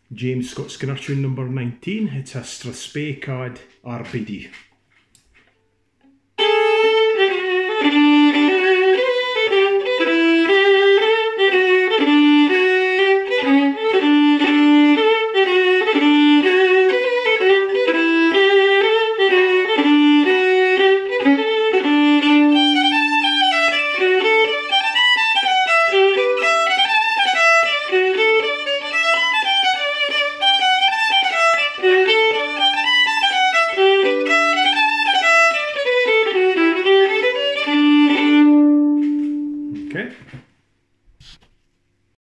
James Scott Skinner tune number 19. It's a Strathspey card Arbeadie.